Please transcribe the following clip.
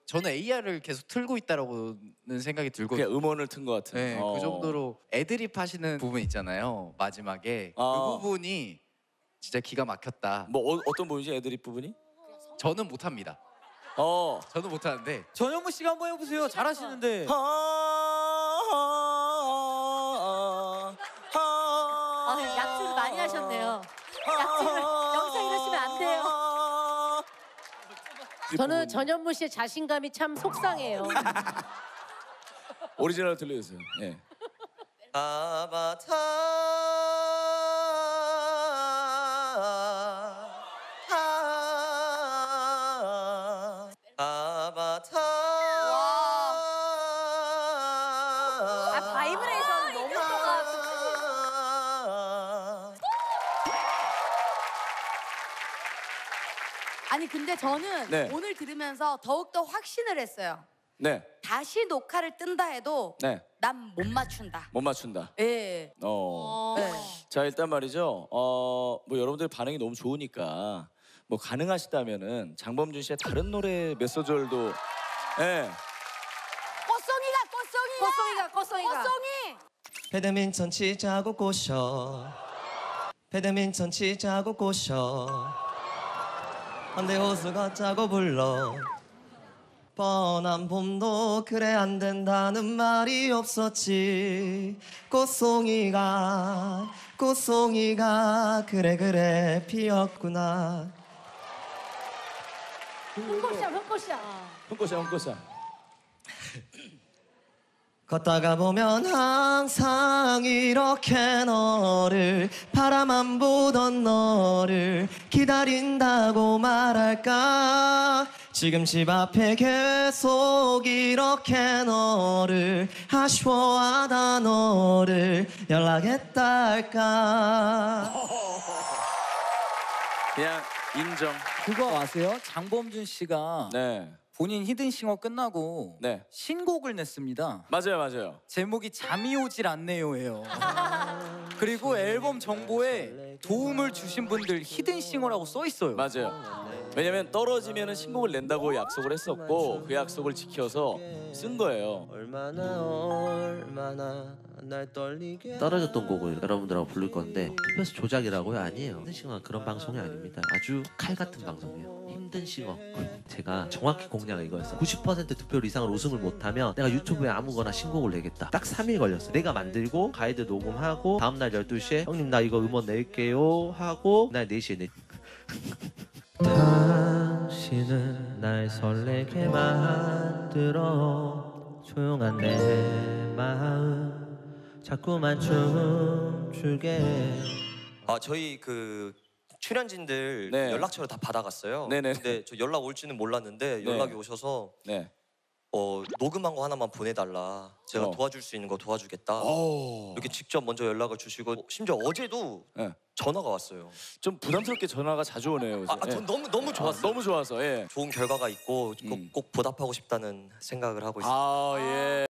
저는 AR을 계속 틀고 있다라고는 생각이 들거든요. 그냥 음원을 튼 것 같은. 네, 그 정도로 애드립 하시는 부분 있잖아요. 마지막에 그 부분이 진짜 기가 막혔다. 뭐 어떤 부분이지 애드립 부분이? 저는 못합니다. 저는 못하는데 전현무 씨가 한번 해보세요. 잘하시는데. 약주를 많이 하셨네요. 약주를 여기서 이러시면 안 돼요. 저는 전현무 씨의 자신감이 참 속상해요. 오리지널 들려주세요. 예. 바이브레이션 너무 커가. 아니 근데 저는 네. 오늘 들으면서 더욱더 확신을 했어요. 네. 다시 녹화를 뜬다 해도 네. 난 못 맞춘다. 못 맞춘다. 예. 네. 자 일단 말이죠. 뭐 여러분들 반응이 너무 좋으니까 뭐 가능하시다면은 장범준 씨의 다른 노래 몇 소절도 예. 꽃송이가. 배드민턴 치자고 꼬셔 배드민턴 치자고 꼬셔 한대 호수 걷자고 불러 뻔한 봄도 그래 안 된다는 말이 없었지 꽃송이가 그래 피었구나 흥꽃이야. 걷다가 보면 항상 이렇게 너를 바라만 보던 너를 기다린다고 말할까 지금 집 앞에 계속 이렇게 너를 아쉬워하다 너를 연락했다 할까 그냥 인정. 그거 아세요? 장범준 씨가 네. 본인 히든싱어 끝나고 네. 신곡을 냈습니다. 맞아요. 제목이 잠이 오질 않네요예요. 그리고 앨범 정보에 도움을 주신 분들 히든싱어라고 써 있어요. 맞아요. 왜냐면 떨어지면은 신곡을 낸다고 약속을 했었고 그 약속을 지켜서 쓴 거예요. 얼마나 날 떨리게 떨어졌던 곡을 여러분들하고 부를 건데 투표수 조작이라고요? 아니에요. 힘든 싱어는 그런 방송이 아닙니다. 아주 칼 같은 방송이에요. 힘든 싱어. 제가 정확히 공략을 이거였어. 90% 투표율 이상을 우승을 못하면 내가 유튜브에 아무거나 신곡을 내겠다. 딱 3일 걸렸어. 내가 만들고 가이드 녹음하고 다음날 12시에 형님 나 이거 음원 낼게요 하고 날 4시에 내 당신은 날 설레게 만들어 조용한 내 마음 자꾸만 춤추게 저희 그 출연진들 네. 연락처를 다 받아갔어요. 네네. 근데 저 연락 올지는 몰랐는데 연락이 오셔서 네. 녹음한 거 하나만 보내달라. 제가 도와줄 수 있는 거 도와주겠다. 이렇게 직접 먼저 연락을 주시고 심지어 어제도 네. 전화가 왔어요. 좀 부담스럽게 전화가 자주 오네요. 요새. 전 너무 좋았어요. 너무 좋아서. 예. 좋은 결과가 있고 꼭 보답하고 싶다는 생각을 하고 있습니다. 예.